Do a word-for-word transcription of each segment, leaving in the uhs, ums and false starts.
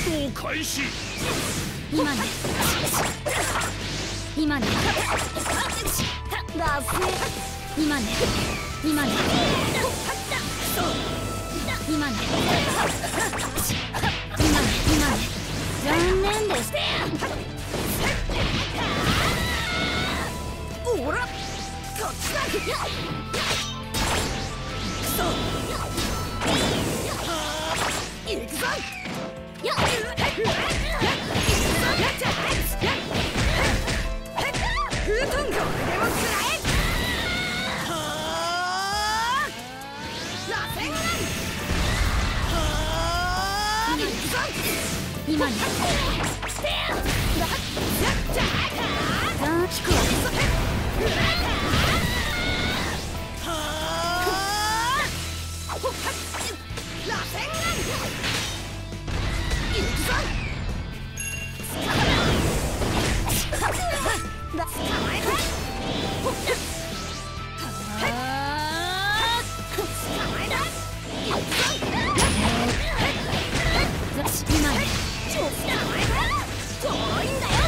闘開始。 今ね今ねだせ今ね今ね今ね今ね今ね残念です。 おらこっちだ。そう行くぞ。やっフートンゴでも食らえ。螺旋今ね聞くわ。螺旋行くぞ。だ捕まえた。捕まえた。行くぞ。 今ね捕まえた。ちょろいんだよ。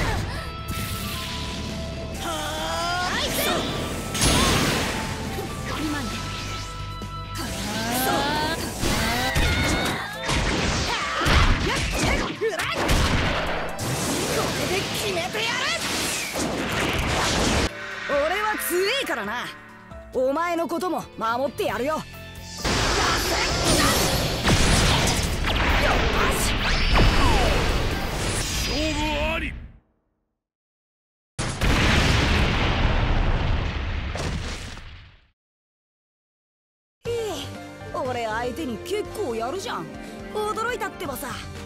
今ねこれで決めてやる。俺は強えからな。お前のことも守ってやるよ。 勝負あり。 俺相手に結構やるじゃん。驚いたってばさ。